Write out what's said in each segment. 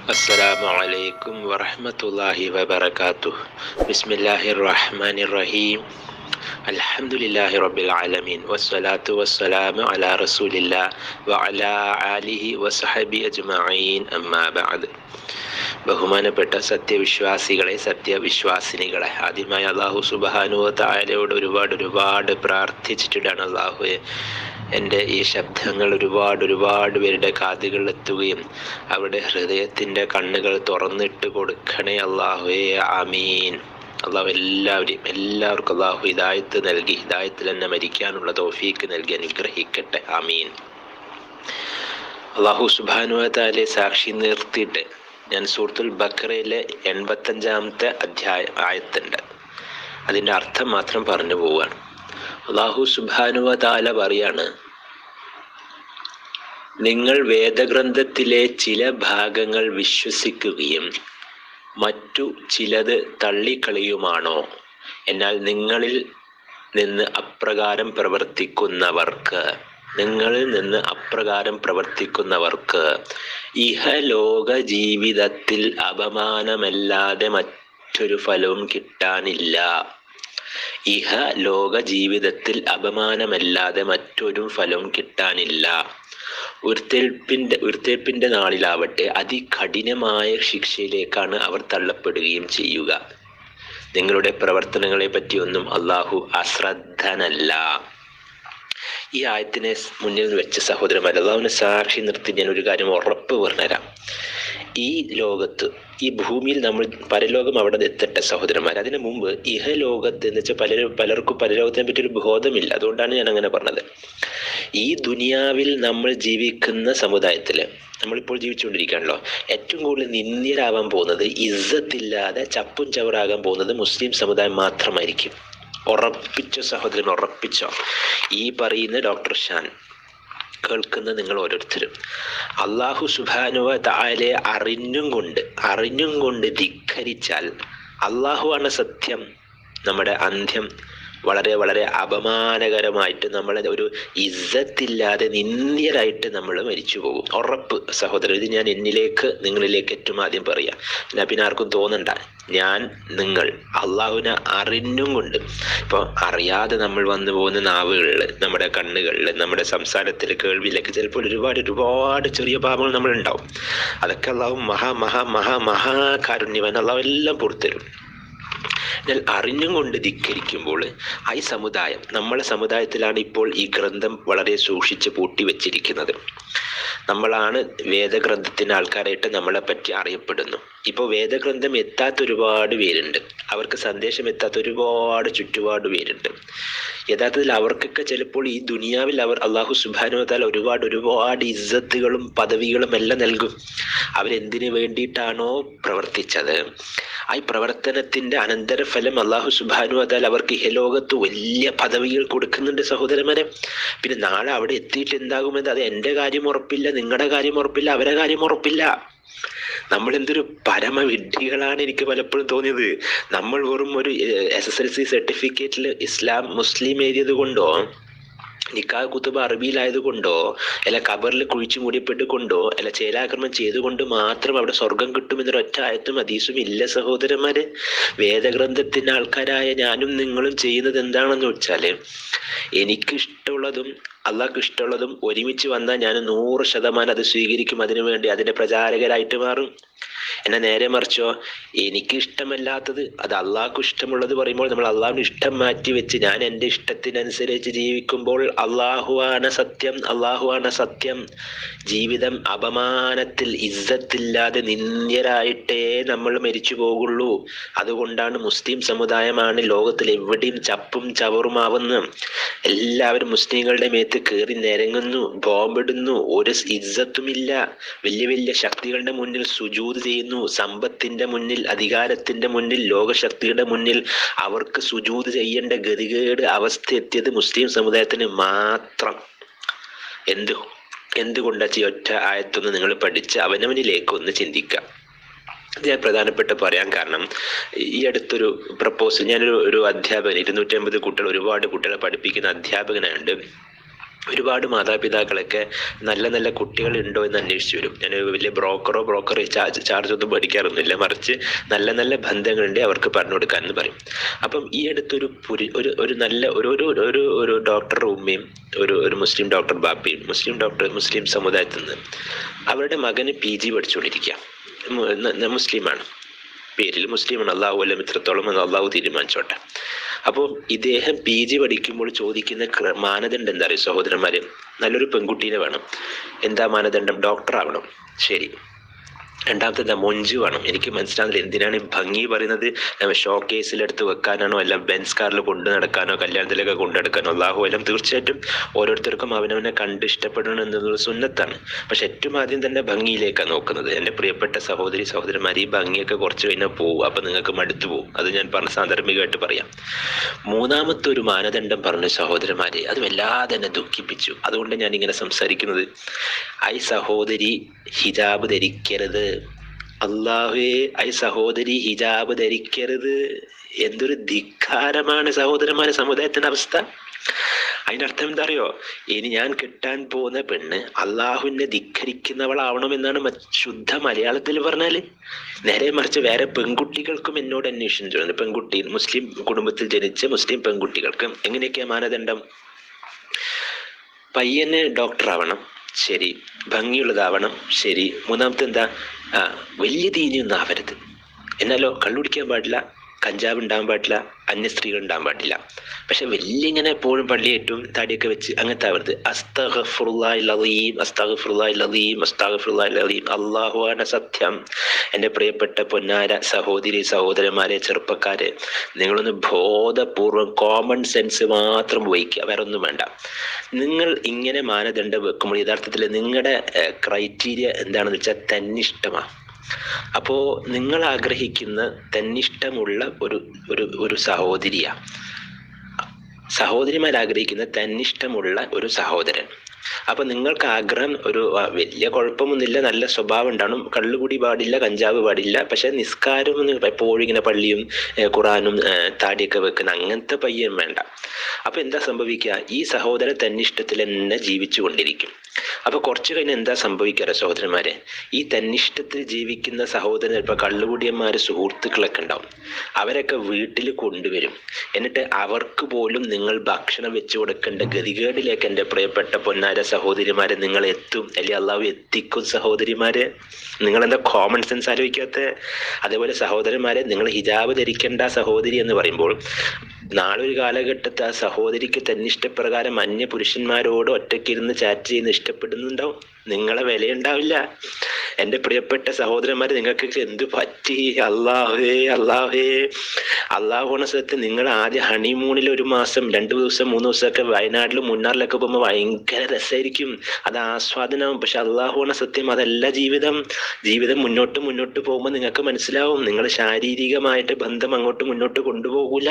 അസ്സലാമു അലൈക്കും വറഹ്മത്തുള്ളാഹി വബറകാതുഹു. ബിസ്മില്ലാഹിർ റഹ്മാനിർ റഹീം. അൽഹംദുലില്ലാഹി റബ്ബിൽ ആലമീൻ വസ്സലാത്തു വസ്സലാമു അലാ റസൂലില്ലാഹ് വഅലാ ആലിഹി വസഹബി അജ്മഈൻ. അമ്മാ ബഅദ്. ബഹുമാനപ്പെട്ട സത്യവിശ്വാസികളെ, സത്യവിശ്വാസിനികളെ, ആദ്യമായി അല്ലാഹു സുബ്ഹാനഹു വ തആലയോട് ഒരുപാട് പ്രാർത്ഥിച്ചിട്ടാണ് അല്ലാഹുവേ എൻ്റെ ഈ ശബ്ദങ്ങൾ ഒരുപാട് പേരുടെ കാതുകളിൽ എത്തുകയും അവരുടെ ഹൃദയത്തിൻ്റെ കണ്ണുകൾ തുറന്നിട്ട് കൊടുക്കണേ അല്ലാഹുവേ. ആമീൻ. അള്ളാഹു എല്ലാവർക്കും അള്ളാഹു ഹിദായത്ത് നൽകി ഹിദായത്തിൽ തന്നെ മരിക്കാനുള്ള തൗഫീക്ക് നൽകി അനുഗ്രഹിക്കട്ടെ. ആമീൻ. അള്ളാഹു സുബ്ഹാനഹു വ തആലയെ സാക്ഷി നിർത്തിയിട്ട് ഞാൻ സൂറത്തുൽ ബഖറയിലെ 85-ാമത്തെ ആയത്തുണ്ട്, അതിൻ്റെ അർത്ഥം മാത്രം പറഞ്ഞു പോവുകയാണ്. അള്ളാഹു സുബ്ഹാനഹു വ തആല പറയാണ്, നിങ്ങൾ വേദഗ്രന്ഥത്തിലെ ചില ഭാഗങ്ങൾ വിശ്വസിക്കുകയും മറ്റു ചിലത് തള്ളിക്കളയുമാണോ? എന്നാൽ നിങ്ങളിൽ നിന്ന് അപ്രകാരം പ്രവർത്തിക്കുന്നവർക്ക് ഇഹലോക ജീവിതത്തിൽ അപമാനമല്ലാതെ മറ്റൊരു ഫലവും കിട്ടാനില്ല. ഇഹലോക ജീവിതത്തിൽ അപമാനമല്ലാതെ മറ്റൊരു ഫലവും കിട്ടാനില്ല. ഉയർത്തെഴുപ്പിന്റെ നാളിലാവട്ടെ അതികഠിനമായ ശിക്ഷയിലേക്കാണ് അവർ തള്ളപ്പെടുകയും ചെയ്യുക. നിങ്ങളുടെ പ്രവർത്തനങ്ങളെ പറ്റിയൊന്നും അള്ളാഹു അശ്രദ്ധനല്ല. ഈ ആയത്തിനെ മുന്നിൽ വെച്ച സഹോദരന്മാർ, അള്ളാഹുവിനെ സാക്ഷി നിർത്തി ഞാൻ ഒരു കാര്യം ഉറപ്പ് പറഞ്ഞുതരാം. ഈ ലോകത്ത്, ഈ ഭൂമിയിൽ നമ്മൾ പരലോകം അവിടെ എത്തട്ടെ സഹോദരന്മാർ. അതിനു മുമ്പ് ഇഹലോകത്ത് എന്ന് വെച്ചാൽ പലർക്കും പരലോകത്തിനെ പറ്റി ഒരു ബോധമില്ല. അതുകൊണ്ടാണ് ഞാൻ അങ്ങനെ പറഞ്ഞത്. ഈ ദുനിയാവിൽ നമ്മൾ ജീവിക്കുന്ന സമുദായത്തിൽ നമ്മളിപ്പോൾ ജീവിച്ചുകൊണ്ടിരിക്കുകയാണല്ലോ, ഏറ്റവും കൂടുതൽ നിന്ദ്യരാവാൻ പോകുന്നത്, ഇസ്സത്തില്ലാതെ ചപ്പും ചവറാകാൻ പോകുന്നത് മുസ്ലിം സമുദായം മാത്രമായിരിക്കും. ഉറപ്പിച്ചോ സഹോദരൻ, ഉറപ്പിച്ചോ. ഈ പറയുന്ന ഡോക്ടർ ഷാൻ, കേൾക്കുന്ന നിങ്ങൾ ഓരോരുത്തരും അല്ലാഹു സുബ്ഹാനഹു വ തആലയെ അറിഞ്ഞും കൊണ്ട് ധിക്കരിച്ചാൽ അല്ലാഹുവാണ് സത്യം. നമ്മുടെ അന്ത്യം വളരെ അപമാനകരമായിട്ട്, നമ്മളെ ഒരു ഇസ്സത്തില്ലാതെ നിന്ദ്യരായിട്ട് നമ്മൾ മരിച്ചു പോകും. ഉറപ്പ് സഹോദരൻ. ഇത് ഞാൻ നിങ്ങളിലേക്ക് ഏറ്റവും ആദ്യം പറയാം. പിന്നെ ആർക്കും തോന്നണ്ട, നിങ്ങൾ അള്ളാഹുവിനെ അറിഞ്ഞും കൊണ്ട്. ഇപ്പോൾ അറിയാതെ നമ്മൾ വന്നു പോകുന്ന നാവുകളിൽ, നമ്മുടെ കണ്ണുകളിൽ, നമ്മുടെ സംസാരത്തിൽ, കേൾവിയിലൊക്കെ ചിലപ്പോൾ ഒരുപാട് ചെറിയ പാപങ്ങൾ നമ്മളുണ്ടാവും. അതൊക്കെ അള്ളാഹു മഹാകാരുണ്യവാൻ, അള്ളാഹു എല്ലാം പുറത്തരും. എന്നാൽ അറിഞ്ഞും കൊണ്ട് ധിക്കരിക്കുമ്പോൾ ഈ സമുദായം, നമ്മളെ സമുദായത്തിലാണ് ഇപ്പോൾ ഈ ഗ്രന്ഥം വളരെ സൂക്ഷിച്ച് പൂട്ടി വെച്ചിരിക്കുന്നത്. നമ്മളാണ് വേദഗ്രന്ഥത്തിൻ്റെ ആൾക്കാരായിട്ട് നമ്മളെ പറ്റി അറിയപ്പെടുന്നു. ഇപ്പോൾ വേദഗ്രന്ഥം എത്താത്ത ഒരുപാട് പേരുണ്ട്, അവർക്ക് സന്ദേശം എത്താത്ത ചുറ്റുപാട് പേരുണ്ട്. യഥാർത്ഥത്തിൽ അവർക്കൊക്കെ ചിലപ്പോൾ ഈ ദുനിയാവിൽ അള്ളാഹു സുബ്ഹാനഹു വ തആല ഒരുപാട് ഇസ്സത്തുകളും പദവികളും എല്ലാം നൽകും. അവരെന്തിനു വേണ്ടിയിട്ടാണോ പ്രവർത്തിച്ചത്, ആ പ്രവർത്തനത്തിന്റെ അനന്തരഫലം അള്ളാഹു സുബ്ഹാനഹു വ തആല അവർക്ക് ഇഹലോകത്ത് വലിയ പദവികൾ കൊടുക്കുന്നുണ്ട് സഹോദരന്മാരെ. പിന്നെ നാളെ അവിടെ എത്തിയിട്ട് എന്താകുമെന്ന്, അത് എൻ്റെ കാര്യം ഉറപ്പില്ല, നിങ്ങളുടെ കാര്യം ഉറപ്പില്ല, അവരെ കാര്യം ഉറപ്പില്ല. നമ്മൾ എന്തൊരു പരമവിഡ്ഢികളാണ് എനിക്ക് പലപ്പോഴും തോന്നിയത്. നമ്മൾ വെറും ഒരു SSLC സർട്ടിഫിക്കറ്റിൽ മുസ്ലിം എഴുതിയത് കൊണ്ടോ, നിക്കാഹ് കുത്തുബ അറബിയിലായതുകൊണ്ടോ, അല്ല ഖബറിൽ കുഴിച്ചു മൂടിപ്പെട്ടുകൊണ്ടോ, അല്ല ചേലാക്രമണം ചെയ്തുകൊണ്ട് മാത്രം അവിടെ സ്വർഗം കിട്ടുമെന്നൊരു ഒറ്റ ആയത്തും ഹദീസും ഇല്ല സഹോദരന്മാരെ. വേദഗ്രന്ഥത്തിന്റെ ആൾക്കാരായ ഞാനും നിങ്ങളും ചെയ്യുന്നത് എന്താണെന്ന് വെച്ചാല്, എനിക്കിഷ്ടമുള്ളതും അള്ളാഹ്ക്ക് ഇഷ്ടമുള്ളതും ഒരുമിച്ച് വന്നാൽ ഞാൻ 100% അത് സ്വീകരിക്കും. അതിനുവേണ്ടി അതിന്റെ പ്രചാരകരായിട്ട് മാറും. എന്നാൽ നേരെ മറിച്ചോ, എനിക്ക് ഇഷ്ടമല്ലാത്തത് അത് അള്ളാഹ്ക്ക് ഇഷ്ടമുള്ളത് പറയുമ്പോൾ നമ്മൾ അള്ളാഹുവിന് ഇഷ്ടം മാറ്റി വെച്ച് ഞാൻ എൻ്റെ ഇഷ്ടത്തിനനുസരിച്ച് ജീവിക്കുമ്പോൾ അള്ളാഹുവാണ് സത്യം. ജീവിതം അപമാനത്തിൽ, ഇസ്സത്തില്ലാതെ നിന്ദ്യരായിട്ടേ നമ്മൾ മരിച്ചു പോകുള്ളൂ. അതുകൊണ്ടാണ് മുസ്ലിം സമുദായമാണ് ലോകത്തിൽ എവിടെയും ചപ്പും ചവറുമാവുന്നു. എല്ലാവരും മുസ്ലിങ്ങളുടെ മേത്ത് കയറി നിരങ്ങുന്നു, ബോംബിടുന്നു, ഒരു ഇസ്സത്തുമില്ല. വലിയ ശക്തികളുടെ മുന്നിൽ സുജൂദ് ചെയ്യുന്നു. സമ്പത്തിന്റെ മുന്നിൽ, അധികാരത്തിന്റെ മുന്നിൽ, ലോകശക്തിയുടെ മുന്നിൽ അവർക്ക് സുജൂദ് ചെയ്യേണ്ട ഗതികേട് അവസ്ഥ എത്തിയത് മുസ്ലിം സമുദായത്തിന് മാത്രം. എന്തുകൊണ്ടാ ഈ ഒറ്റ ആയത്തൊന്ന് നിങ്ങൾ പഠിച്ച് അവനവനിലേക്കൊന്ന് ചിന്തിക്കാം. ഞാൻ പ്രധാനപ്പെട്ട് പറയാൻ കാരണം, ഈ അടുത്തൊരു പ്രപ്പോസൽ, ഞാനൊരു അധ്യാപകൻ, 250 കുട്ടികൾ, ഒരുപാട് കുട്ടികളെ പഠിപ്പിക്കുന്ന അധ്യാപകനായുണ്ട്. ഒരുപാട് മാതാപിതാക്കളൊക്കെ നല്ല നല്ല കുട്ടികൾ ഉണ്ടോ എന്ന് അന്വേഷിച്ചു വരും. ഞാൻ വലിയ ബ്രോക്കറെ ചാർജ് ഒന്നും പഠിക്കാറൊന്നുമില്ല, മറിച്ച് നല്ല നല്ല ബന്ധങ്ങളുണ്ട് അവർക്ക് പറഞ്ഞു കൊടുക്കാമെന്ന് പറയും. അപ്പം ഈ അടുത്തൊരു ഒരു നല്ല ഒരു ഡോക്ടറുടെ ഉമ്മയും ഒരു മുസ്ലിം ഡോക്ടർ ബാപ്പയും മുസ്ലിം സമുദായത്തിൽ നിന്ന് അവരുടെ മകന് PG പഠിച്ചുകൊണ്ടിരിക്കുക. മുസ്ലിമാണ്, പേരിൽ മുസ്ലിമാണ്, അള്ളാഹു അല്ലം ഇത്രത്തോളം എന്ന് അള്ളാഹു തീരുമാനിച്ചോട്ടെ. അപ്പോൾ ഇദ്ദേഹം PG പഠിക്കുമ്പോൾ ചോദിക്കുന്ന മാനദണ്ഡം എന്താ പറയുക സഹോദരന്മാരെ? നല്ലൊരു പെൺകുട്ടീനെ വേണം. എന്താ മാനദണ്ഡം? ഡോക്ടർ ആവണം. ശരി. രണ്ടാമത്തെ എന്താ? മൊഞ്ച് വേണം. എനിക്ക് മനസ്സിലാകുന്നില്ല എന്തിനാണ് ഭംഗി പറയുന്നത്? ഷോ കേസിലെടുത്ത് വെക്കാനാണോ, അല്ല ബെൻസ് കാറിൽ കൊണ്ടു നടക്കാനോ, കല്യാണത്തിലൊക്കെ കൊണ്ടു നടക്കാനോ? അല്ലാഹു അലം. തീർച്ചയായിട്ടും ഓരോരുത്തർക്കും അവനവനെ കണ്ട് ഇഷ്ടപ്പെടണം എന്നുള്ളത് സുന്നത്താണ്. പക്ഷെ ഏറ്റവും ആദ്യം തന്നെ ഭംഗിയിലേക്കാണ് നോക്കുന്നത്. എൻ്റെ പ്രിയപ്പെട്ട സഹോദരന്മാർ, ഈ ഭംഗിയൊക്കെ കുറച്ച് കഴിഞ്ഞാൽ പോകും. അപ്പം നിങ്ങൾക്ക് മടുത്തു പോകും. അത് ഞാൻ പറഞ്ഞ സാന്ദർഭികമായിട്ട് പറയാം. മൂന്നാമത്തെ ഒരു മാനദണ്ഡം പറഞ്ഞു സഹോദരന്മാരെ, അത് വല്ലാതെ എന്നെ ദുഃഖിപ്പിച്ചു. അതുകൊണ്ട് ഞാൻ ഇങ്ങനെ സംസാരിക്കുന്നത്. സഹോദരി ഹിജാബ് ധരിക്കരുത്. അല്ലാഹുവേ, സഹോദരി ഹിജാബ് ധരിക്കരുത്. എന്തൊരു ധിക്കാരമാണ് സഹോദരന്മാരെ സമുദായത്തിന്റെ അവസ്ഥ. അതിന്റെ അർത്ഥം എന്താ അറിയോ? ഇനി ഞാൻ കിട്ടാൻ പോകുന്ന പെണ്ണ് അള്ളാഹുവിനെ ധിക്കരിക്കുന്നവളാവണമെന്നാണ് ശുദ്ധ മലയാളത്തിൽ പറഞ്ഞാല്. നേരെ മറിച്ച് വേറെ പെൺകുട്ടികൾക്കും എന്നോട് അന്വേഷിച്ചു. പെൺകുട്ടി മുസ്ലിം കുടുംബത്തിൽ ജനിച്ച മുസ്ലിം പെൺകുട്ടികൾക്ക് എങ്ങനെയൊക്കെയാ മാനദണ്ഡം? പയ്യന് ഡോക്ടർ ആവണം, ശരി. ഭംഗിയുള്ളതാവണം, ശരി. മൂന്നാമത്തെ എന്താ? വലിയ ദീനിയൊന്നും ആവരുത്. എന്നാലോ കള്ളുടിക്കാൻ പാടില്ല, കഞ്ചാവ് ഉണ്ടാകാൻ പാടില്ല, അന്യ സ്ത്രീകൾ ഉണ്ടാകാൻ പാടില്ല. പക്ഷെ വലിയ ഇങ്ങനെ എപ്പോഴും പള്ളി ഏറ്റവും താടിയൊക്കെ വെച്ച് അങ്ങനത്തെ ആവരുത്. അസ്തഗ്ഫിറുല്ലാഹിൽ അദീം, അസ്തഗ്ഫിറുല്ലാഹിൽ അദീം, അസ്തഗ്ഫിറുല്ലാഹിൽ അദീം. അല്ലാഹുവാണ് സത്യം. എൻ്റെ പ്രിയപ്പെട്ട പൊന്നാര സഹോദരന്മാരെ, ചെറുപ്പക്കാരെ, നിങ്ങളൊന്ന് ബോധപൂർവം കോമൺ സെൻസ് മാത്രം ഉപയോഗിക്കുക, വേറെ ഒന്നും വേണ്ട. നിങ്ങൾ ഇങ്ങനെ മാനദണ്ഡം വെക്കുമ്പോൾ യഥാർത്ഥത്തിൽ നിങ്ങളുടെ ക്രൈറ്റീരിയ എന്താണെന്ന് വെച്ചാൽ തന്നിഷ്ടമാണ്. അപ്പോൾ നിങ്ങൾ ആഗ്രഹിക്കുന്ന തന്നിഷ്ടമുള്ള ഒരു സഹോദരിമാരാഗ്രഹിക്കുന്ന തന്നിഷ്ടമുള്ള ഒരു സഹോദരൻ. അപ്പൊ നിങ്ങൾക്ക് ആഗ്രഹം വലിയ കുഴപ്പമൊന്നുമില്ല, നല്ല സ്വഭാവം ഉണ്ടാവണം, കള്ളുകൂടി പാടില്ല, കഞ്ചാവ് പാടില്ല, പക്ഷെ നിസ്കാരം എപ്പോഴും ഇങ്ങനെ പള്ളിയും ഖുറാനും താടിയൊക്കെ വെക്കുന്ന അങ്ങനത്തെ പയ്യൻ വേണ്ട. അപ്പൊ എന്താ സംഭവിക്കുക? ഈ സഹോദരൻ തന്നിഷ്ടത്തിൽ തന്നെ ജീവിച്ചു കൊണ്ടിരിക്കും. അപ്പൊ കുറച്ചു കഴിഞ്ഞ് എന്താ സംഭവിക്കാറ് സഹോദരന്മാരെ? ഈ തന്നിഷ്ടത്തിൽ ജീവിക്കുന്ന സഹോദരൻ ചിലപ്പോൾ കള്ളുകൂടിയന്മാര് സുഹൃത്തുക്കളൊക്കെ ഉണ്ടാവും. അവരൊക്കെ വീട്ടിൽ കൊണ്ടുവരും. എന്നിട്ട് അവർക്ക് പോലും നിങ്ങൾ ഭക്ഷണം വെച്ചു കൊടുക്കേണ്ട ഗതികേടിലേക്ക് എൻ്റെ പ്രിയപ്പെട്ട പൊന്നാര സഹോദരിമാരെ നിങ്ങൾ എത്തും. അല്ലെങ്കിൽ അള്ളാഹു എത്തിക്കും. സഹോദരിമാരെ, നിങ്ങളെന്താ കോമൺ സെൻസ് ആലോചിക്കാത്ത? അതേപോലെ സഹോദരന്മാരെ, നിങ്ങൾ ഹിജാബ് ധരിക്കേണ്ട സഹോദരി എന്ന് പറയുമ്പോൾ നാളെ ഒരു കാലഘട്ടത്ത് ആ സഹോദരിക്ക് തന്നിഷ്ടപ്രകാരം അന്യ പുരുഷന്മാരോട് ഒറ്റയ്ക്കിരുന്ന് ചാറ്റ് ചെയ്യുന്ന ഇഷ്ടപ്പെടുന്നുണ്ടാവും. നിങ്ങളെ വിലയുണ്ടാവില്ല. എൻ്റെ പ്രിയപ്പെട്ട സഹോദരന്മാരെ, നിങ്ങൾക്ക് എന്ത് പറ്റി? അല്ലാഹുവേ അള്ളാഹുവിനെ സത്യം. നിങ്ങൾ ആദ്യം ഹണിമൂണിൽ 1 മാസം 2 ദിവസം 3 ദിവസമൊക്കെ വയനാട്ടിലും മുന്നാറിലൊക്കെ പോകുമ്പോൾ ഭയങ്കര രസമായിരിക്കും, അത് ആസ്വാദനമാവും. പക്ഷെ അള്ളാഹുവിനെ സത്യം അതല്ല ജീവിതം. മുന്നോട്ട് പോകുമ്പോൾ നിങ്ങൾക്ക് മനസ്സിലാവും, നിങ്ങൾ ശാരീരികമായിട്ട് ബന്ധം അങ്ങോട്ട് മുന്നോട്ട് കൊണ്ടുപോകൂല.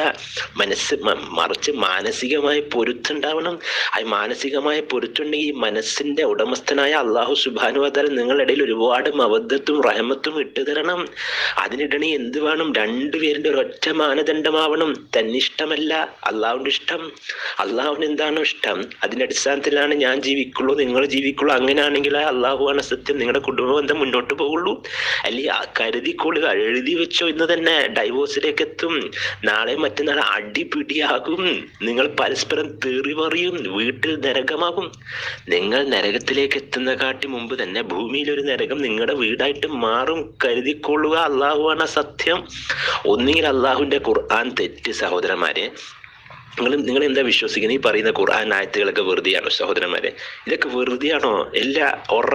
മറിച്ച് മാനസികമായ പൊരുത്തുണ്ടാവണം. ആ മാനസികമായ പൊരുത്തുണ്ടെങ്കിൽ മനസ്സിന്റെ ഉടമസ്ഥനായ അള്ളാഹു സുബ്ഹാനഹു വ തആല നിങ്ങളുടെ ഇടയിൽ ഒരുപാട് മവദ്ദത്തും റഹ്മത്തും ഇട്ടുതരണം. അതിനിടണി എന്ത് വേണം? രണ്ടുപേരുടെ ഒരൊറ്റ മാനദണ്ഡമാവണം. തന്നിഷ്ടമല്ല, അള്ളാഹുവിന്റെ ഇഷ്ടം. അള്ളാഹുവിന് എന്താണോ ഇഷ്ടം അതിന്റെ അടിസ്ഥാനത്തിലാണ് ഞാൻ ജീവിക്കുള്ളൂ, നിങ്ങൾ ജീവിക്കുള്ളൂ. അങ്ങനെയാണെങ്കിൽ അള്ളാഹുവാണ് സത്യം. നിങ്ങളുടെ കുടുംബ ബന്ധം മുന്നോട്ട് പോകുള്ളൂ. അല്ലെങ്കിൽ കരുതിക്കൊള്ളുക, എഴുതി വെച്ചോ, ഇന്ന് തന്നെ ഡൈവോഴ്സിലേക്ക് എത്തും. നാളെ മറ്റന്നാൾ അടിപിടിയാകും. നിങ്ങൾ പരസ്പരം തെറി പറയും. വീട്ടിൽ നരകമാകും. നിങ്ങൾ നരകത്തിലേക്ക് എത്തുന്ന കാട്ടി മുമ്പ് തന്നെ ഭൂമിയിൽ ഒരു നരകം നിങ്ങളുടെ വീടായിട്ട് മാറും. കരുതിക്കൊള്ളുക. അള്ളാഹുവാണ് സത്യം. ഒന്നുകിൽ അള്ളാഹുവിന്റെ ഖുർആൻ തെറ്റ് സഹോദരന്മാരെ. നിങ്ങൾ എന്താ വിശ്വസിക്കുന്നത്? ഈ പറയുന്ന ഖുർആൻ ആയത്തുകളൊക്കെ വെറുതെയാണോ സഹോദരന്മാരെ? ഇതൊക്കെ വെറുതെയാണോ? എല്ലാ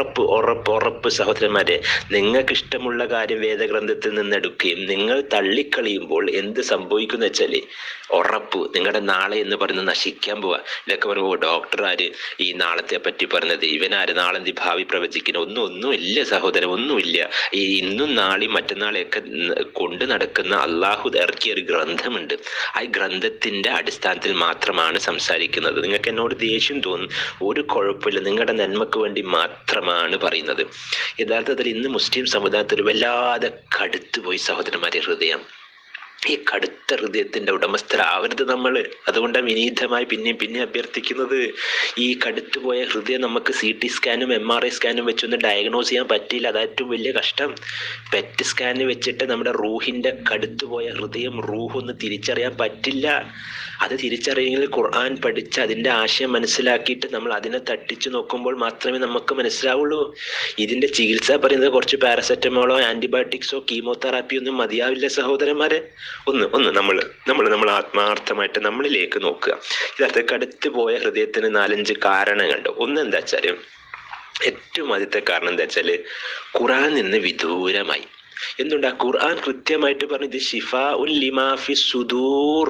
ഉറപ്പ് സഹോദരന്മാരെ. നിങ്ങൾക്ക് ഇഷ്ടമുള്ള കാര്യം വേദഗ്രന്ഥത്തിൽ നിന്ന് എടുക്കുകയും നിങ്ങൾ തള്ളിക്കളിയുമ്പോൾ എന്ത് സംഭവിക്കുന്ന വെച്ചാല് ഉറപ്പ് നിങ്ങളുടെ നാളെ എന്ന് പറയുന്നത് നശിക്കാൻ പോവാ. ഇതൊക്കെ പറയുമ്പോൾ ഡോക്ടർ ആര് ഈ നാളത്തെ പറ്റി പറഞ്ഞത്, ഇവനാര് നാളെ ഭാവി പ്രവചിക്കുന്ന? ഒന്നുമില്ല സഹോദരൻ, ഒന്നുമില്ല. ഈ ഇന്നും നാളെയും മറ്റന്നാളെയൊക്കെ കൊണ്ട് നടക്കുന്ന അള്ളാഹു ഇറക്കിയ ഒരു ഗ്രന്ഥമുണ്ട്. ആ ഗ്രന്ഥത്തിന്റെ അടിസ്ഥാനത്തിൽ മാത്രമാണ് സംസാരിക്കുന്നത്. നിങ്ങൾക്ക് എന്നോട് ദേഷ്യം തോന്നും, ഒരു കുഴപ്പമില്ല, നിങ്ങളുടെ നന്മക്ക് വേണ്ടി മാത്രമാണ് പറയുന്നത്. യഥാർത്ഥത്തിൽ ഇന്ന് മുസ്ലിം സമുദായത്തിൽ വല്ലാതെ കടുത്തുപോയി സഹോദരന്മാരെ ഹൃദയം. ഈ കടുത്ത ഹൃദയത്തിന്റെ ഉടമസ്ഥരാവരുത് നമ്മൾ. അതുകൊണ്ടാണ് വിനീതമായി പിന്നെയും അഭ്യർത്ഥിക്കുന്നത്. ഈ കടുത്തുപോയ ഹൃദയം നമുക്ക് CT സ്കാനും MRI സ്കാനും വെച്ചൊന്ന് ഡയഗ്നോസ് ചെയ്യാൻ പറ്റില്ല. അത് ഏറ്റവും വലിയ കഷ്ടം. PET സ്കാന് വെച്ചിട്ട് നമ്മുടെ റൂഹിന്റെ കടുത്തുപോയ ഹൃദയം റൂഹൊന്ന് തിരിച്ചറിയാൻ പറ്റില്ല. അത് തിരിച്ചറിയെങ്കിൽ ഖുർആൻ പഠിച്ച് അതിന്റെ ആശയം മനസ്സിലാക്കിയിട്ട് നമ്മൾ അതിനെ തട്ടിച്ചു നോക്കുമ്പോൾ മാത്രമേ നമുക്ക് മനസ്സിലാവുള്ളൂ. ഇതിന്റെ ചികിത്സ പറയുന്നത് കുറച്ച് പാരസെറ്റമോളോ ആന്റിബയോട്ടിക്സോ കീമോതെറാപ്പിയോ ഒന്നും മതിയാവില്ല സഹോദരന്മാരെ. ഒന്ന് നമ്മൾ ആത്മാർത്ഥമായിട്ട് നമ്മളിലേക്ക് നോക്കുക. ഇതിനകത്ത് കടുത്തു പോയ ഹൃദയത്തിന് 4-5 കാരണങ്ങളുണ്ട്. ഒന്ന് എന്താ വെച്ചാല്, ഏറ്റവും ആദ്യത്തെ കാരണം എന്താ വെച്ചാല് ഖുർആൻ നിന്ന് വിദൂരമായി. എന്തുകൊണ്ടാ? ഖുർആൻ കൃത്യമായിട്ട് പറഞ്ഞു, ഇത് ഷിഫാഉൻ ലിമാ ഫി സുദൂർ,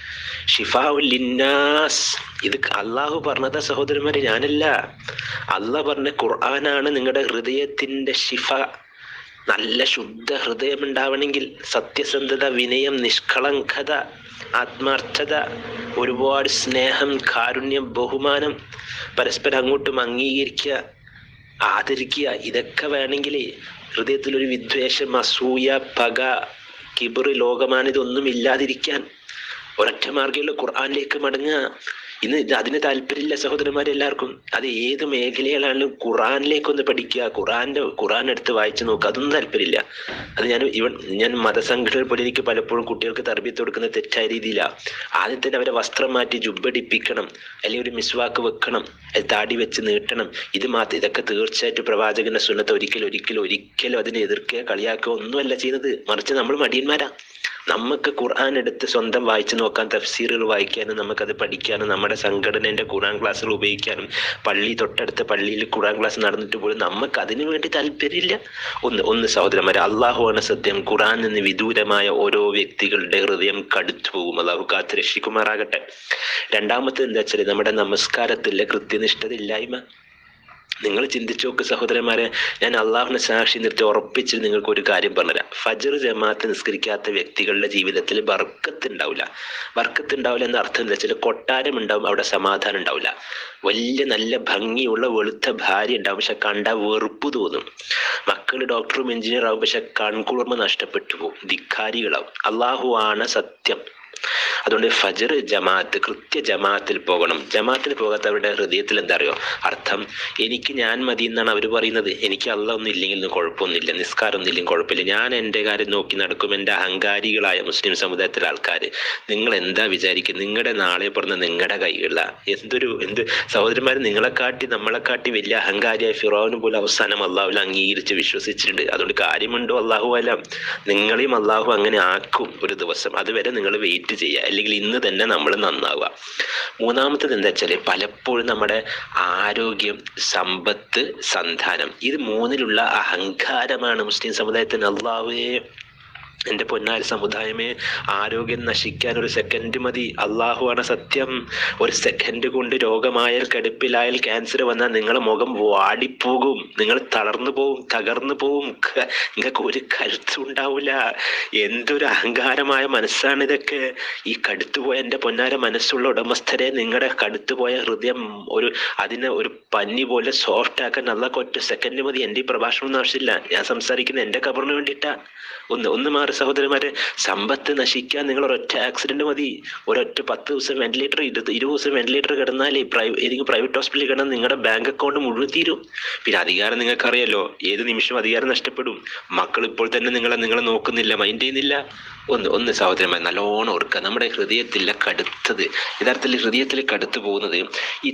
ഷിഫാഉൻ ലിന്നാസ്. ഇത് അള്ളാഹു പറഞ്ഞതാ സഹോദരന്മാരെ, ഞാനല്ല. അള്ളാഹ് പറഞ്ഞ ഖുർആനാണ് നിങ്ങളുടെ ഹൃദയത്തിന്റെ ഷിഫ. നല്ല ശുദ്ധ ഹൃദയം ഉണ്ടാവണമെങ്കിൽ സത്യസന്ധത, വിനയം, നിഷ്കളങ്കത, ആത്മാർത്ഥത, ഒരുപാട് സ്നേഹം, കാരുണ്യം, ബഹുമാനം, പരസ്പരം അങ്ങോട്ടും അംഗീകരിക്കുക, ആദരിക്കുക, ഇതൊക്കെ വേണമെങ്കിൽ ഹൃദയത്തിലൊരു വിദ്വേഷം, അസൂയ, പക, കിബറ്, ലോകമാനം ഇതൊന്നും ഇല്ലാതിരിക്കാൻ ഒരൊറ്റ മാർഗ്ഗമുള്ള ഖുർആനിലേക്ക് മടങ്ങുക. ഇന്ന് അതിന് താല്പര്യമില്ല സഹോദരന്മാരെല്ലാവർക്കും. അത് ഏത് മേഖലകളാണെങ്കിലും ഖുർആനിലേക്കൊന്ന് പഠിക്കുക, ഖുർആൻ എടുത്ത് വായിച്ചു നോക്കുക, അതൊന്നും താല്പര്യമില്ല. അത് ഞാൻ മതസംഘടനകൾ പോലെ എനിക്ക് പലപ്പോഴും കുട്ടികൾക്ക് തർബീയത്ത് കൊടുക്കുന്ന തെറ്റായ രീതിയിലാണ്. ആദ്യം തന്നെ അവരെ വസ്ത്രം മാറ്റി ജുബ്ബടിപ്പിക്കണം, അല്ലെങ്കിൽ ഒരു മിസ്വാക്ക് വെക്കണം, താടി വെച്ച് നീട്ടണം. ഇതൊക്കെ തീർച്ചയായിട്ടും പ്രവാചകന്റെ സുന്നത്ത്. ഒരിക്കലും അതിനെ എതിർക്കുക, കളിയാക്കുക ഒന്നുമല്ല ചെയ്യുന്നത്. മറിച്ച് നമ്മൾ മടിയന്മാരാ. നമുക്ക് ഖുർആൻ എടുത്ത് സ്വന്തം വായിച്ചു നോക്കാൻ, തഫ്സീറുകൾ വായിക്കാനും നമുക്കത് പഠിക്കാനും നമ്മുടെ സംഘടനയുടെ ഖുർആൻ ക്ലാസ്സുകൾ ഉപയോഗിക്കാനും, തൊട്ടടുത്ത പള്ളിയിൽ ഖുർആൻ ക്ലാസ് നടന്നിട്ട് പോലും നമുക്ക് അതിനു വേണ്ടി താല്പര്യമില്ല. ഒന്ന് സഹോദരന്മാരെ, അള്ളാഹുവാണ് സത്യം. ഖുർആൻ നിന്ന് വിദൂരമായ ഓരോ വ്യക്തികളുടെ ഹൃദയം കടുത്തു പോകും. അള്ളാഹു കാത്ത് രക്ഷിക്കുമാറാകട്ടെ. രണ്ടാമത്തെ എന്താ വെച്ചാൽ നമ്മുടെ നമസ്കാരത്തിലെ കൃത്യനിഷ്ഠത ഇല്ലായ്മ. നിങ്ങൾ ചിന്തിച്ചു നോക്ക് സഹോദരന്മാരെ, ഞാൻ അള്ളാഹുവിനെ സാക്ഷി നിർത്തി ഉറപ്പിച്ച് നിങ്ങൾക്ക് ഒരു കാര്യം പറഞ്ഞുതരാം. ഫജ്ർ ജമാഅത്ത് നിസ്കരിക്കാത്ത വ്യക്തികളുടെ ജീവിതത്തിൽ ബർക്കത്ത് ഉണ്ടാവില്ല എന്ന അർത്ഥം എന്താ വെച്ചാൽ, കൊട്ടാരം ഉണ്ടാവും, അവിടെ സമാധാനം ഉണ്ടാവില്ല. വലിയ നല്ല ഭംഗിയുള്ള വെളുത്ത ഭാര്യ ഉണ്ടാവും, പക്ഷെ കണ്ട വെറുപ്പ് തോന്നും. മക്കൾ ഡോക്ടറും എഞ്ചിനീയർ ആവും, പക്ഷെ കൺകുളിർമ നഷ്ടപ്പെട്ടു പോകും, ധിക്കാരികളാവും. അള്ളാഹു ആണ് സത്യം. അതുകൊണ്ട് ഫജ്ർ ജമാഅത്ത് ജമാഅത്തിൽ പോകണം. ജമാഅത്തിൽ പോകാത്തവരുടെ ഹൃദയത്തിൽ എന്താ അറിയോ അർത്ഥം? എനിക്ക് ഞാൻ മതി എന്നാണ് അവർ പറയുന്നത്. എനിക്ക് അള്ളാഹ് ഒന്നും ഇല്ലെങ്കിലും കുഴപ്പമൊന്നുമില്ല, നിസ്കാരം ഒന്നും ഇല്ലെങ്കിൽ കുഴപ്പമില്ല, ഞാൻ എൻ്റെ കാര്യം നോക്കി നടക്കും. എൻ്റെ അഹങ്കാരികളായ മുസ്ലിം സമുദായത്തിലെ ആൾക്കാർ, നിങ്ങൾ എന്താ വിചാരിക്കുക? നിങ്ങളുടെ നാളെ പറഞ്ഞ നിങ്ങളുടെ കൈകളില. എന്ത് സഹോദരന്മാർ, നമ്മളെക്കാട്ടി വലിയ അഹങ്കാരിയായ ഫിറൗന് പോലും അവസാനം അള്ളാഹുവിൽ അംഗീകരിച്ച് വിശ്വസിച്ചിട്ടുണ്ട്. അതുകൊണ്ട് കാര്യമുണ്ടോ? അള്ളാഹു അല്ല, നിങ്ങളെയും അള്ളാഹു അങ്ങനെ ആക്കും ഒരു ദിവസം. അതുവരെ നിങ്ങൾ വെയിറ്റ് ചെയ്യുക, അല്ലെങ്കിൽ ഇന്ന് തന്നെ നമ്മൾ നന്നാവുക. മൂന്നാമത്തത് എന്താ വെച്ചാൽ, പലപ്പോഴും നമ്മുടെ ആരോഗ്യം, സമ്പത്ത്, സന്താനം, ഇത് മൂന്നിലുള്ള അഹങ്കാരമാണ് മുസ്ലിം സമുദായത്തിന്. അള്ളാഹുവേ, എൻ്റെ പൊന്നാര സമുദായമേ, ആരോഗ്യം നശിക്കാൻ ഒരു സെക്കൻഡ് മതി. അള്ളാഹുവാണ് സത്യം. ഒരു സെക്കൻഡ് കൊണ്ട് രോഗമായാൽ, കടുപ്പിലായാൽ, ക്യാൻസർ വന്നാൽ നിങ്ങളെ മുഖം വാടിപ്പോകും, നിങ്ങൾ തളർന്നു പോവും, നിങ്ങൾക്ക് ഒരു കരുത്തും ഉണ്ടാവില്ല. എന്തൊരു അഹങ്കാരമായ മനസ്സാണ് ഇതൊക്കെ. ഈ കടുത്തുപോയ എൻ്റെ പൊന്നാര മനസ്സുള്ള ഉടമസ്ഥരെ, നിങ്ങളുടെ കടുത്തുപോയ ഹൃദയം അതിനെ ഒരു പഞ്ഞി പോലെ സോഫ്റ്റ് ആക്കാൻ അള്ളാഹ് ഒറ്റ സെക്കൻഡ് മതി. എൻ്റെ ഈ പ്രഭാഷണം ഒന്നും ആവശ്യമില്ല, ഞാൻ സംസാരിക്കുന്നത് എൻ്റെ കബറിന് വേണ്ടിയിട്ടാ. ഒന്ന് മാറി സഹോദരന്മാരെ, സമ്പത്ത് നശിക്കാൻ നിങ്ങൾ ഒരൊറ്റ ആക്സിഡന്റ് മതി. ഒരൊറ്റ 10 ദിവസം വെന്റിലേറ്റർ, 20 ദിവസം വെന്റിലേറ്റർ കിടന്നാലേ ഏതെങ്കിലും പ്രൈവറ്റ് ഹോസ്പിറ്റലിൽ കിടന്നാൽ നിങ്ങളുടെ ബാങ്ക് അക്കൗണ്ട് മുഴുവൻ തീരും. പിന്നെ അധികാരം നിങ്ങൾക്കറിയാലോ, ഏത് നിമിഷം അധികാരം നഷ്ടപ്പെടും. മക്കൾ ഇപ്പോൾ തന്നെ നിങ്ങളെ നോക്കുന്നില്ല, മൈൻഡ് ചെയ്യുന്നില്ല. ഒന്ന് സഹോദരന്മാർ നല്ലോണം ഓർക്കുക, നമ്മുടെ ഹൃദയത്തിലെ കടുത്തത്, യഥാർത്ഥത്തിൽ ഹൃദയത്തിൽ കടുത്തു പോകുന്നത് ഈ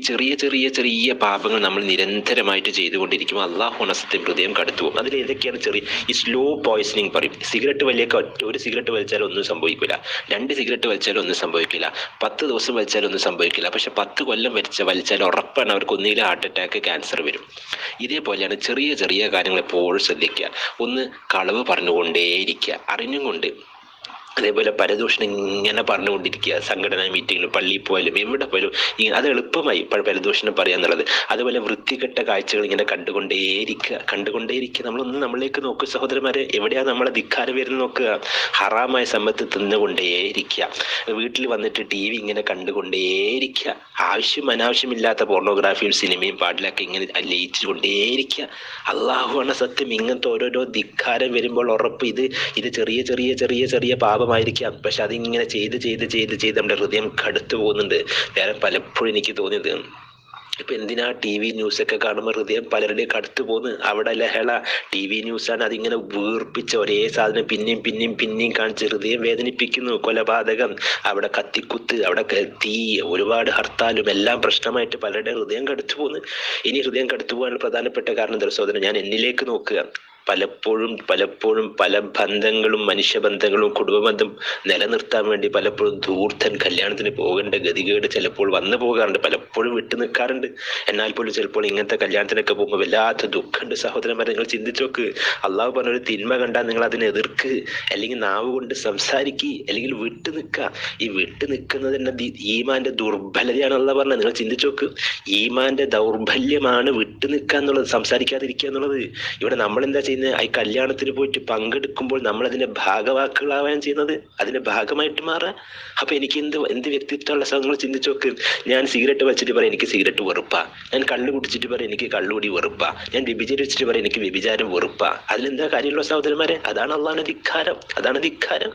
ചെറിയ പാപങ്ങൾ നമ്മൾ നിരന്തരമായിട്ട് ചെയ്തുകൊണ്ടിരിക്കുമ്പോൾ അള്ളാഹു സത്യം ഹൃദയം കടുത്തു പോകും. അതിൽ ഏതൊക്കെയാണ് ഈ സ്ലോ പോയ്സണിങ് പറയും. സിഗരറ്റ് ഒരു സിഗരറ്റ് വലിച്ചാൽ ഒന്നും സംഭവിക്കില്ല, 2 സിഗരറ്റ് വലിച്ചാൽ ഒന്നും സംഭവിക്കില്ല, 10 ദിവസം വലിച്ചാൽ ഒന്നും സംഭവിക്കില്ല. പക്ഷെ 10 കൊല്ലം വലിച്ചാൽ ഉറപ്പാണ് അവർക്ക് ഒന്നുകിൽ ഹാർട്ട് അറ്റാക്ക്, ക്യാൻസർ വരും. ഇതേപോലെയാണ് ചെറിയ കാര്യങ്ങൾ എപ്പോഴും ശ്രദ്ധിക്കുക. ഒന്ന്, കളവ് പറഞ്ഞുകൊണ്ടേയിരിക്കുക, അറിഞ്ഞും കൊണ്ട്. അതേപോലെ പരദൂഷണം ഇങ്ങനെ പറഞ്ഞുകൊണ്ടിരിക്കുക, സംഘടനാ മീറ്റിങ്ങിലും പള്ളിയിൽ പോയാലും എവിടെ പോയാലും അത് എളുപ്പമായി പരദൂഷണം പറയാന്നുള്ളത്. അതുപോലെ വൃത്തികെട്ട കാഴ്ചകൾ ഇങ്ങനെ കണ്ടുകൊണ്ടേയിരിക്കുക. നമ്മളിലേക്ക് നോക്കുക സഹോദരന്മാരെ, എവിടെയാണ് നമ്മളെ ധിക്കാരം വരുന്നത് നോക്കുക. ഹറാമായ സമ്പത്ത് തിന്നുകൊണ്ടേയിരിക്കുക, വീട്ടിൽ വന്നിട്ട് TV ഇങ്ങനെ കണ്ടുകൊണ്ടേയിരിക്കുക, അനാവശ്യമില്ലാത്ത പോർണോഗ്രാഫിയും സിനിമയും പാട്ടിലൊക്കെ ഇങ്ങനെ ലയിച്ചുകൊണ്ടേയിരിക്കുക. അള്ളാഹുവാണ് സത്യം. ഇങ്ങനത്തെ ഓരോരോ ധിക്കാരം വരുമ്പോൾ ഉറപ്പ് ഇത് ചെറിയ പാപം പാപമായിരിക്കാം, പക്ഷെ അതിങ്ങനെ ചെയ്ത് നമ്മുടെ ഹൃദയം കടുത്തു പോകുന്നുണ്ട്. വേറെ പലപ്പോഴും എനിക്ക് തോന്നിയത്, ഇപ്പൊ എന്തിനാ TV ന്യൂസൊക്കെ കാണുമ്പോൾ ഹൃദയം പലരുടെയും കടുത്തു പോകുന്നു. അവിടെ ലഹള, TV ന്യൂസാണ്, അതിങ്ങനെ വീർപ്പിച്ച ഒരേ സാധനം പിന്നെയും കാണിച്ച് ഹൃദയം വേദനിപ്പിക്കുന്നു. കൊലപാതകം, അവിടെ കത്തിക്കുത്ത്, അവിടെ തീ, ഒരുപാട് ഹർത്താലും എല്ലാം പ്രശ്നമായിട്ട് പലരുടെ ഹൃദയം കടുത്തു പോകുന്നു. ഇനി ഹൃദയം കടുത്തു പോകാനുള്ള പ്രധാനപ്പെട്ട കാരണം എന്താ സഹോദരൻ? ഞാൻ എന്നിലേക്ക് നോക്കുക. പലപ്പോഴും പല ബന്ധങ്ങളും, മനുഷ്യബന്ധങ്ങളും, കുടുംബബന്ധം നിലനിർത്താൻ വേണ്ടി പലപ്പോഴും ധൂർത്തൻ കല്യാണത്തിന് പോകേണ്ട ഗതികേട് ചിലപ്പോൾ വന്നു പോകാറുണ്ട്, പലപ്പോഴും വിട്ടു നിൽക്കാറുണ്ട്. എന്നാൽ പോലും ചിലപ്പോൾ ഇങ്ങനത്തെ കല്യാണത്തിനൊക്കെ പോകുമ്പോൾ വല്ലാത്ത ദുഃഖമുണ്ട് സഹോദരന്മാരെ. നിങ്ങൾ ചിന്തിച്ചു നോക്ക്, അള്ളാഹു പറഞ്ഞൊരു തിന്മ കണ്ടാൽ നിങ്ങൾ അതിനെ എതിർക്ക്, അല്ലെങ്കിൽ നാവ് കൊണ്ട് സംസാരിക്കുക, അല്ലെങ്കിൽ വിട്ടു നിൽക്കുക. ഈ വിട്ടു നിൽക്കുന്നത് തന്നെ ഈമാന്റെ ദുർബലതയാണ് അള്ളാഹു പറഞ്ഞത്. നിങ്ങൾ ചിന്തിച്ചു നോക്ക്, ഈമാന്റെ ദൗർബല്യമാണ് വിട്ടു നിൽക്കുക എന്നുള്ളത്, സംസാരിക്കാതിരിക്കുക എന്നുള്ളത്. ഇവിടെ നമ്മൾ എന്താ ചെയ്യുന്നത്? ഈ കല്യാണത്തിന് പോയിട്ട് പങ്കെടുക്കുമ്പോൾ നമ്മൾ അതിന്റെ ഭാഗവാക്കുകളാവാൻ ചെയ്യുന്നത്, അതിന്റെ ഭാഗമായിട്ട് മാറുക. അപ്പൊ എനിക്ക് എന്ത് വ്യക്തിത്വമുള്ള സംഘങ്ങൾ ചിന്തിച്ചു നോക്ക്. ഞാൻ സിഗരറ്റ് വലിച്ചിട്ട് പറയാം എനിക്ക് സിഗരറ്റ് വെറുപ്പാ, ഞാൻ കള്ളു കുടിച്ചിട്ട് പറയാം എനിക്ക് കള്ളുകൂടി വെറുപ്പാ, ഞാൻ വ്യഭിചരിച്ചിട്ട് പറയാം എനിക്ക് വ്യഭിചാരം വെറുപ്പാ. അതിലെന്താ കാര്യമുള്ള സഹോദരന്മാരെ? അതാണ് അള്ളാഹുവിന്റെ ധിക്കാരം, അതാണ് ധിക്കാരം.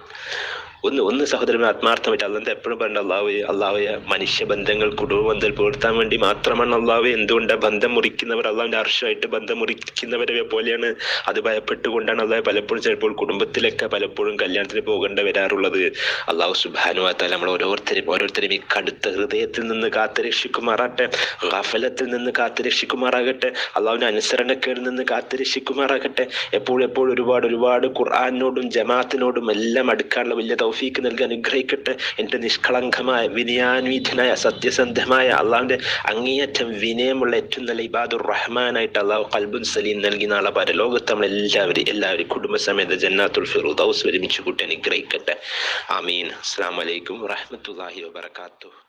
ഒന്ന് സഹോദരന്മാർ ആത്മാർത്ഥമായിട്ട് അല്ലാതെ എപ്പോഴും പറയണ്ട, അള്ളാഹുവെ മനുഷ്യബന്ധങ്ങൾ, കുടുംബബന്ധങ്ങൾ പുലർത്താൻ വേണ്ടി മാത്രമാണ് അള്ളാഹുവെ. എന്തുകൊണ്ടാണ് ബന്ധം മുറിക്കുന്നവർ അള്ളാഹുവിന്റെ അർശമായിട്ട് ബന്ധം മുറിക്കുന്നവരെ പോലെയാണ്, അത് ഭയപ്പെട്ടുകൊണ്ടാണ് അള്ളാഹു പലപ്പോഴും ചിലപ്പോൾ കുടുംബത്തിലൊക്കെ പലപ്പോഴും കല്യാണത്തിന് പോകേണ്ട വരാറുള്ളത്. അള്ളാഹു സുബ്ഹാനഹു വ തആല നമ്മൾ ഓരോരുത്തരും ഈ കടുത്ത ഹൃദയത്തിൽ നിന്ന് കാത്തുരക്ഷിക്കുമാറാട്ടെ, ഗഫലത്തിൽ നിന്ന് കാത്തുരക്ഷിക്കുമാറാകട്ടെ, അള്ളാഹുവിന്റെ അനുസരണക്കേടിൽ നിന്ന് കാത്തുരക്ഷിക്കുമാറാകട്ടെ. എപ്പോഴും ഒരുപാട് ഖുർആനോടും ജമാഅത്തിനോടും എല്ലാം അടുക്കാനുള്ള വലിയ തൗഫീക്ക് നൽകി അനുഗ്രഹിക്കട്ടെ. എൻ്റെ നിഷ്കളങ്കമായ വിനയാന്വിതനായ സത്യസന്ധമായ അള്ളാഹുവിന്റെ അങ്ങേയറ്റം വിനയമുള്ള ഏറ്റവും നല്ല ഇബാദുർ റഹ്മാനായിട്ട് അള്ളാഹു ഖൽബുൻ സലീം നൽകി നാളെ പരലോകത്ത് നമ്മളെല്ലാവരും കുടുംബസമേത ജന്നാത്തുൽ ഫിർദൗസ് ഒരുമിച്ച് കൂട്ടി അനുഗ്രഹിക്കട്ടെ. ആമീൻ. അസ്സലാമു അലൈക്കും വറഹ്മത്തുള്ളാഹി വബറകാതുഹു.